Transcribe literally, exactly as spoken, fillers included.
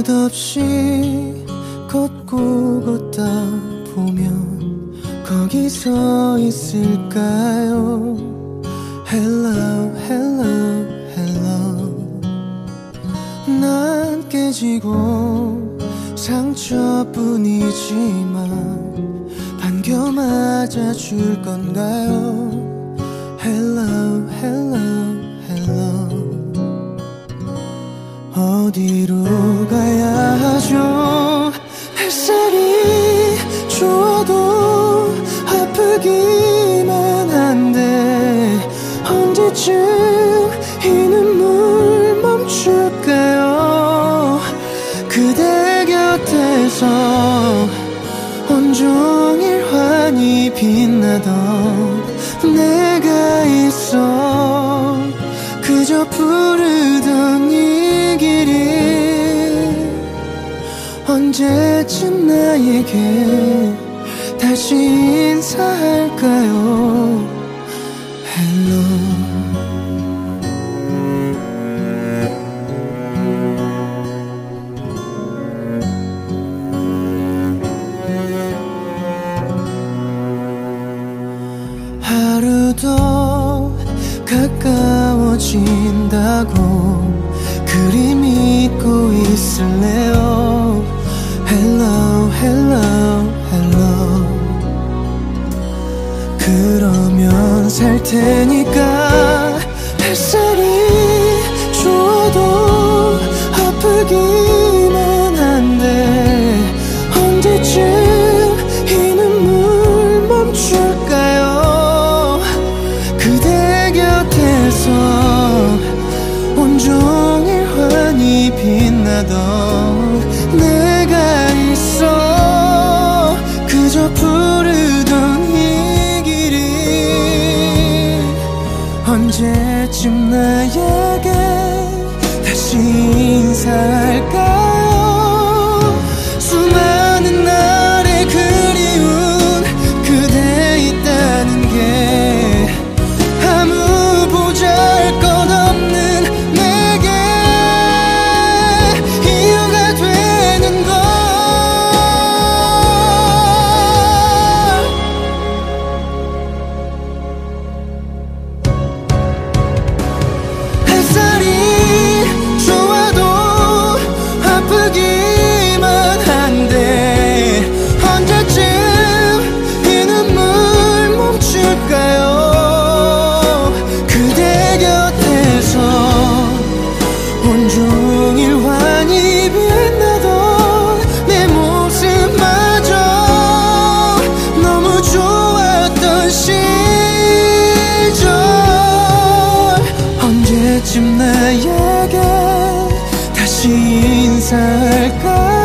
끝없이 걷고 걷다 보면 거기 서 있을까요? Hello, hello, hello. 난 깨지고 상처뿐이지만 반겨 맞아줄 건가요? Hello, hello, hello. 어디로 가야 하죠? 햇살이 좋아도 아프기만 한데 언제쯤 이 눈물 멈출까요? 그대 곁에서 온종일 환히 빛나던 내가 있어 그저 부르던 이 길이 언제쯤 나에게 다시 인사할까요? Hello. 하루도 가까워진다고 그리 믿고 있을래요? Hello, hello, hello. 그러면 살 테니까 햇살이 좋아도 아프기만 한데 언제쯤 이 눈물 멈출까요? 그대 곁에서 온종일 환히 빛나던 내가 있어 그저 부르던 이 길이 언제쯤 나에게 다시 인사할까요? 수많은 날의 그리운 그대 있다는 게 아무 보잘것없는 내게 이유가 되는 걸. 햇살이 좋아도 아프기만 한데 언제쯤 이 눈물 멈출까요? 그대 곁에서 온종일 환히 빛나던 내 모습마저 너무 좋았던 시절 언제쯤 나에게 다시 인사할까?